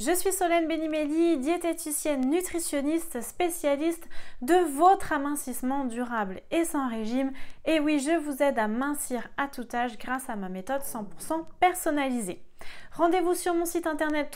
Je suis Solène Benimeli, diététicienne nutritionniste spécialiste de votre amincissement durable et sans régime. Et oui, je vous aide à mincir à tout âge grâce à ma méthode 100% personnalisée. Rendez-vous sur mon site internet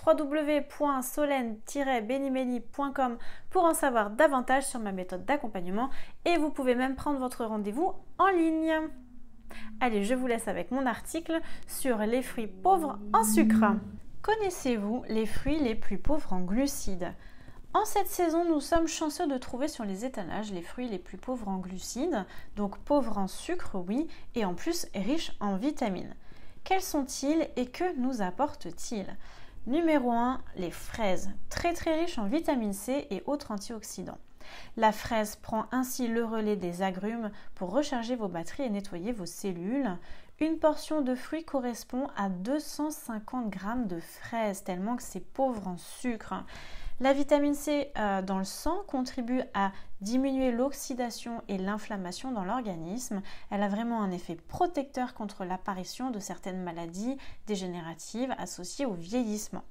www.solène-benimeli.com pour en savoir davantage sur ma méthode d'accompagnement et vous pouvez même prendre votre rendez-vous en ligne. Allez, je vous laisse avec mon article sur les fruits pauvres en sucre. Connaissez-vous les fruits les plus pauvres en glucides? En cette saison, nous sommes chanceux de trouver sur les étalages les fruits les plus pauvres en glucides, donc pauvres en sucre, oui, et en plus riches en vitamines. Quels sont-ils et que nous apportent-ils? Numéro 1, les fraises, très riches en vitamine C et autres antioxydants. La fraise prend ainsi le relais des agrumes pour recharger vos batteries et nettoyer vos cellules. Une portion de fruits correspond à 250 g de fraises, tellement que c'est pauvre en sucre. La vitamine C dans le sang contribue à diminuer l'oxydation et l'inflammation dans l'organisme. Elle a vraiment un effet protecteur contre l'apparition de certaines maladies dégénératives associées au vieillissement.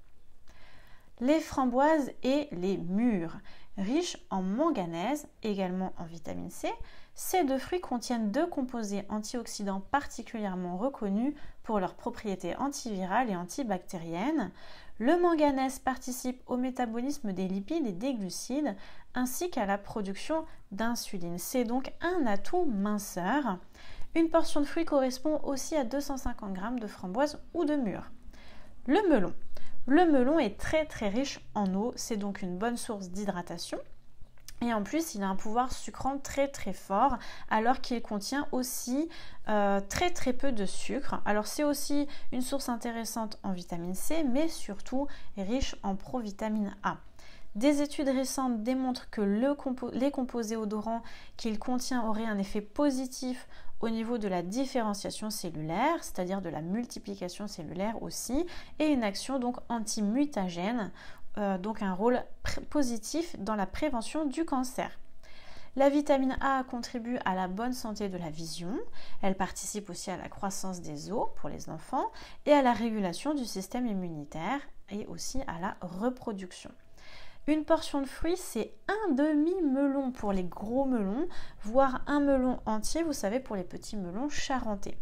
Les framboises et les mûres, riches en manganèse, également en vitamine C. Ces deux fruits contiennent deux composés antioxydants particulièrement reconnus pour leurs propriétés antivirales et antibactériennes. Le manganèse participe au métabolisme des lipides et des glucides, ainsi qu'à la production d'insuline. C'est donc un atout minceur. Une portion de fruits correspond aussi à 250 g de framboises ou de mûres. Le melon. Le melon est très riche en eau, c'est donc une bonne source d'hydratation. Et en plus, il a un pouvoir sucrant très fort, alors qu'il contient aussi très peu de sucre. Alors c'est aussi une source intéressante en vitamine C, mais surtout riche en provitamine A. Des études récentes démontrent que les composés odorants qu'il contient auraient un effet positif au niveau de la différenciation cellulaire, c'est-à-dire de la multiplication cellulaire aussi, et une action donc anti-mutagène, donc un rôle positif dans la prévention du cancer. La vitamine A contribue à la bonne santé de la vision, elle participe aussi à la croissance des os pour les enfants et à la régulation du système immunitaire et aussi à la reproduction. Une portion de fruits, c'est un demi-melon pour les gros melons, voire un melon entier, vous savez, pour les petits melons charentais.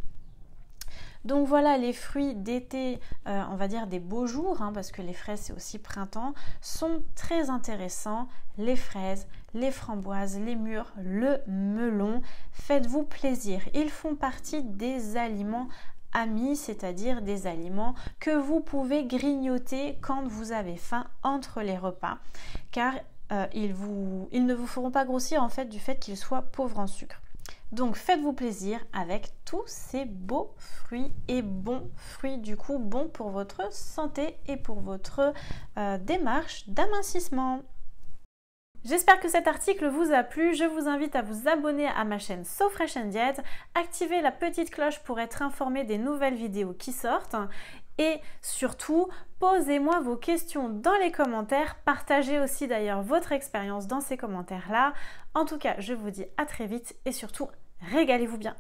Donc voilà les fruits d'été, on va dire des beaux jours, parce que les fraises c'est aussi printemps, sont très intéressants. Les fraises, les framboises, les mûres, le melon, faites-vous plaisir. Ils font partie des aliments amis, c'est-à-dire des aliments que vous pouvez grignoter quand vous avez faim entre les repas, car ils ne vous feront pas grossir en fait du fait qu'ils soient pauvres en sucre. Donc faites-vous plaisir avec tous ces beaux fruits et bons fruits, du coup bons pour votre santé et pour votre démarche d'amincissement. J'espère que cet article vous a plu. Je vous invite à vous abonner à ma chaîne So Fresh & Diet, activer la petite cloche pour être informé des nouvelles vidéos qui sortent et surtout, posez-moi vos questions dans les commentaires. Partagez aussi d'ailleurs votre expérience dans ces commentaires-là. En tout cas, je vous dis à très vite et surtout, régalez-vous bien.